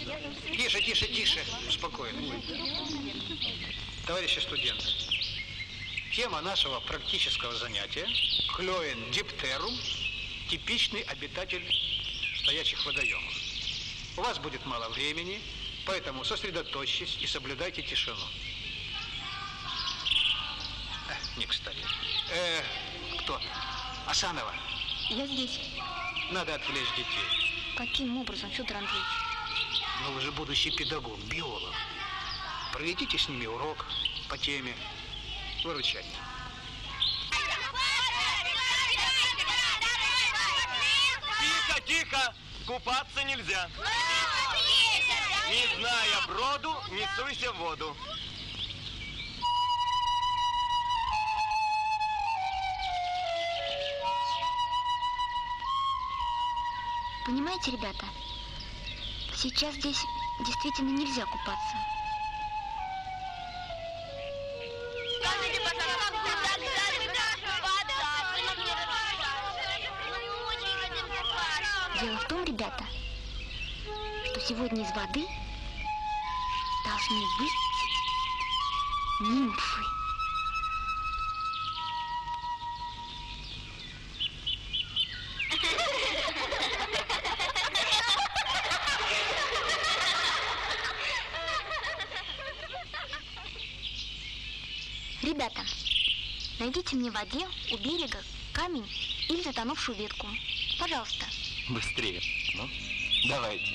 Тише, тише, тише. Спокойно. Товарищи студенты, тема нашего практического занятия – Клоен диптерум, типичный обитатель стоячих водоемов. У вас будет мало времени, поэтому сосредоточьтесь и соблюдайте тишину. Не кстати. Кто? Асанова. Я здесь. Надо отвлечь детей. Каким образом, Федор Андреевич? Ну, вы же будущий педагог, биолог. Проведите с ними урок по теме. Выручайте. Тихо, тихо! Купаться нельзя. Не зная броду, не суйся в воду. Понимаете, ребята, сейчас здесь действительно нельзя купаться. Дело в том, ребята, что сегодня из воды должны выйти нимфы. Ребята, найдите мне в воде у берега камень или затонувшую ветку. Пожалуйста. Быстрее. Ну, давайте.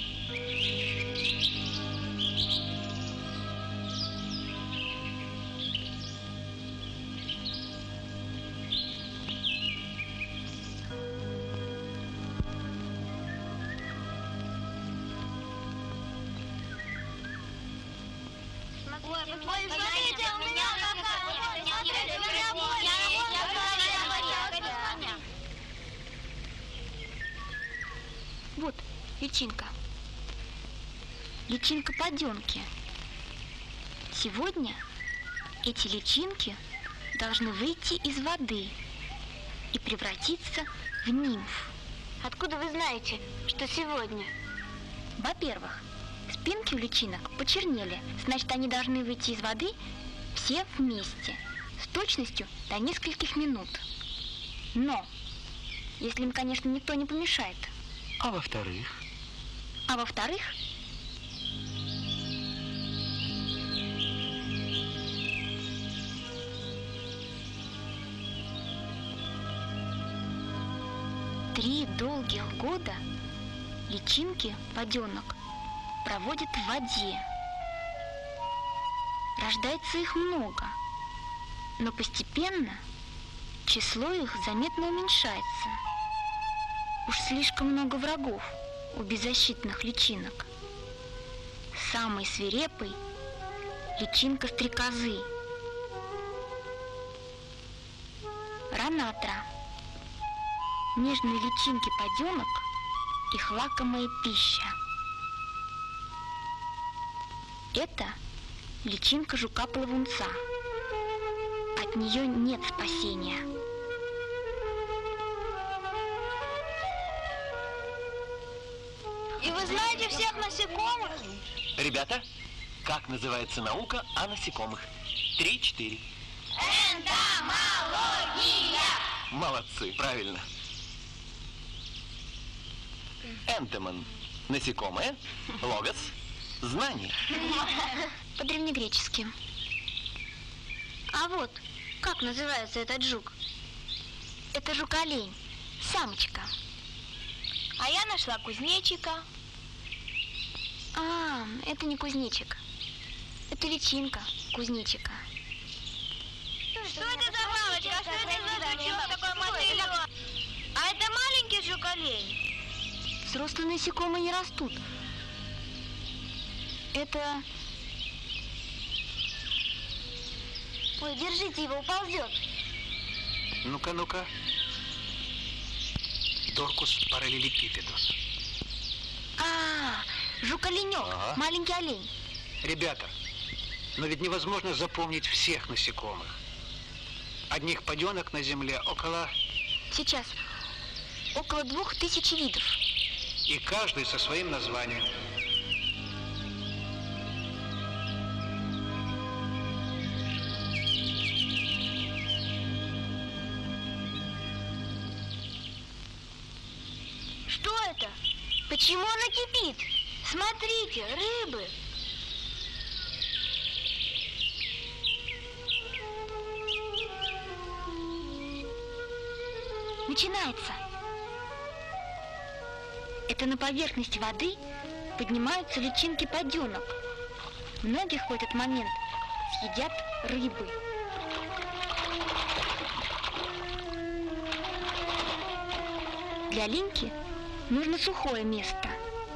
Ой, смотрите, у меня Вот, личинка. Личинка подёнки. Сегодня эти личинки должны выйти из воды и превратиться в нимф. Откуда вы знаете, что сегодня? Во-первых, спинки у личинок почернели, значит, они должны выйти из воды все вместе, с точностью до нескольких минут. Но, если им, конечно, никто не помешает. А во-вторых? А во-вторых, три долгих года личинки подёнок проводят в воде. Рождается их много, но постепенно число их заметно уменьшается. Уж слишком много врагов у беззащитных личинок. Самый свирепый – личинка стрекозы. Ранатра. Нежные личинки подёнок – их лакомая пища. Это личинка жука-плавунца. От нее нет спасения. И вы знаете всех насекомых? Ребята, как называется наука о насекомых? 3-4. Энтомология! Молодцы, правильно. Энтомон – насекомое, логос – знание. По-древнегречески. А вот, как называется этот жук? Это жук-олень, самочка. А я нашла кузнечика. А, это не кузнечик. Это личинка кузнечика. Что это за палочка? Что это за жучок такой мотылек? А это маленький жук-олень? Взрослые насекомые не растут. Это... Ой, держите его, уползет. Ну-ка, ну-ка. Доркус параллелепипедус. А, жук-оленек, Ага. маленький олень. Ребята, но ведь невозможно запомнить всех насекомых. Одних подёнок на Земле около... Сейчас около 2000 видов. И каждый со своим названием. Почему она кипит? Смотрите, рыбы. Начинается. Это на поверхность воды поднимаются личинки подёнок. Многих в этот момент съедят рыбы. Для линьки нужно сухое место.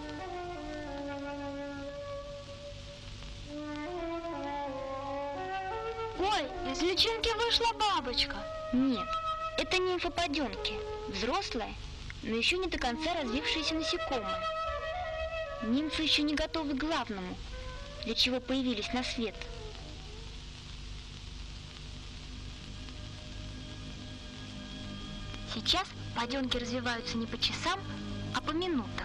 Ой, из личинки вышла бабочка. Нет, это нимфоподёнки, взрослые, но еще не до конца развившиеся насекомые. Нимфы еще не готовы к главному, для чего появились на свет. Сейчас подёнки развиваются не по часам, а по минутам.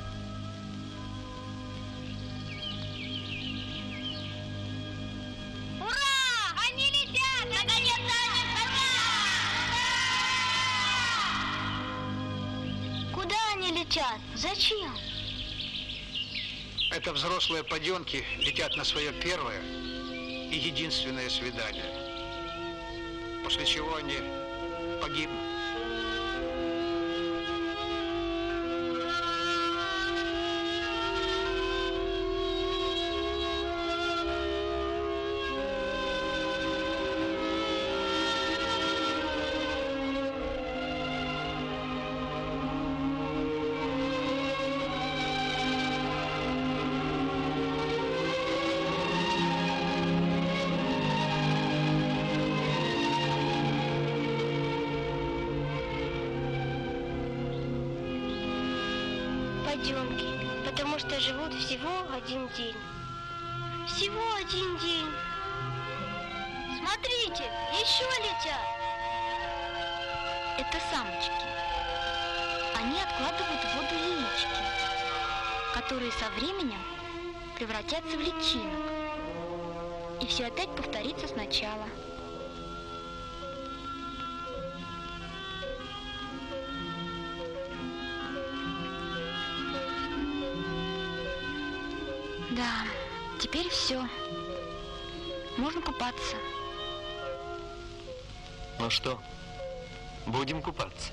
Ура! Они летят! Наконец-то они! Куда они летят? Зачем? Это взрослые подёнки летят на свое первое и единственное свидание, после чего они погибнут. Подёнки, потому что живут всего один день. Всего один день. Смотрите, еще летят. Это самочки. Они откладывают в воду яички, которые со временем превратятся в личинок. И все опять повторится сначала. Да, теперь все. Можно купаться. Ну что, будем купаться?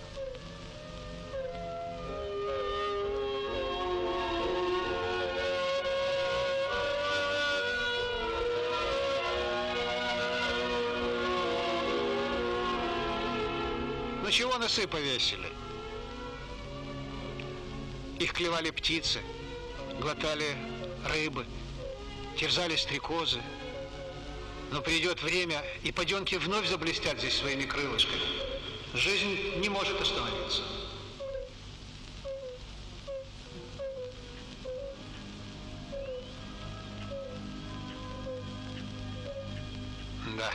Ну чего носы повесили? Их клевали птицы, глотали рыбы, терзали стрекозы. Но придет время, и подёнки вновь заблестят здесь своими крылышками. Жизнь не может остановиться. Да.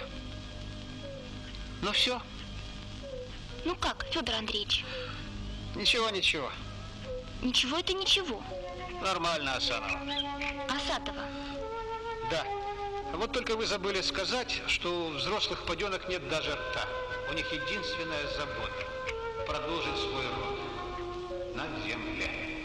Ну все. Ну как, Федор Андреевич? Ничего, ничего. Ничего это ничего. Нормально, Асанова. Асатова. Да. Вот только вы забыли сказать, что у взрослых подёнок нет даже рта. У них единственная забота – продолжить свой род на земле.